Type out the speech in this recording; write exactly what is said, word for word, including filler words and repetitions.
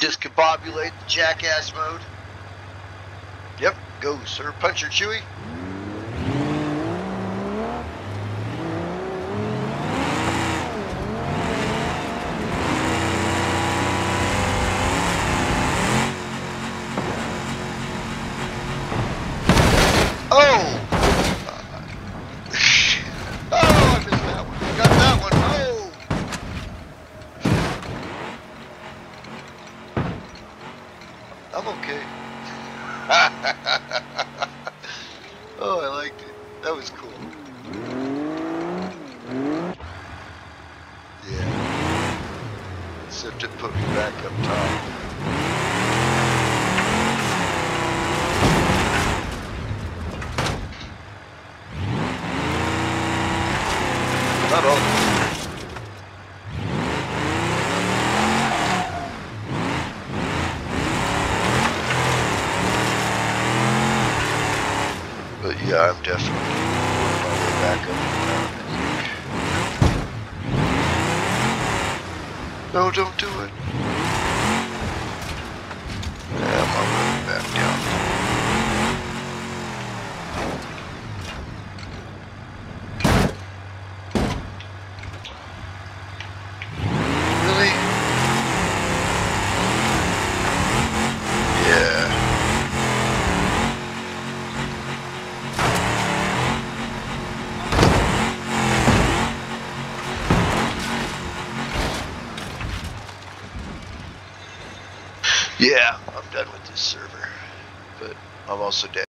Discombobulate the jackass mode. Yep, go, sir. Puncher Chewy. Oh! Oh, I missed that one. I got that one. Oh! I'm okay. Oh, I liked it. That was cool. Yeah. Except it put me back up top. Not all. But yeah, I'm definitely on my way back up the mountain, I think. No, don't do it. Yeah, I'm on my way back down. Yeah, I'm done with this server, but I'm also dead.